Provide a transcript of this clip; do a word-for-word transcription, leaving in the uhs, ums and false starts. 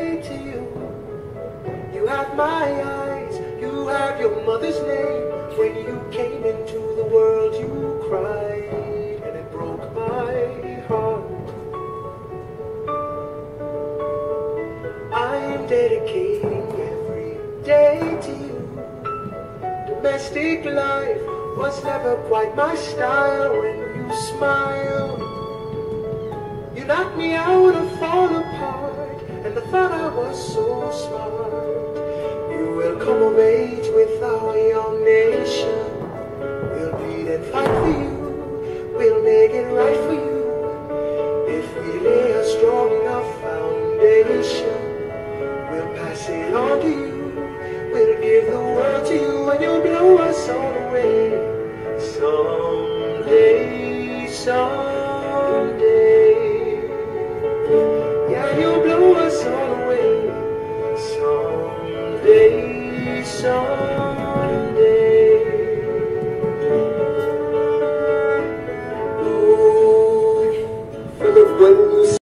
day to you. You have my eyes, you have your mother's name. When you came into the world you cried, and it broke my heart. I'm dedicating every day to you. Domestic life was never quite my style. When you smile, you knocked me out and fall apart, and I thought I was so smart. You will come of age with our young nation. We'll bleed and fight for you. We'll make it right for you. If we lay a strong enough foundation, we'll pass it on to you. We'll give the world to you, and you'll blow us all away. Someday, someday. Yeah, you'll blow us all away. Someday, someday.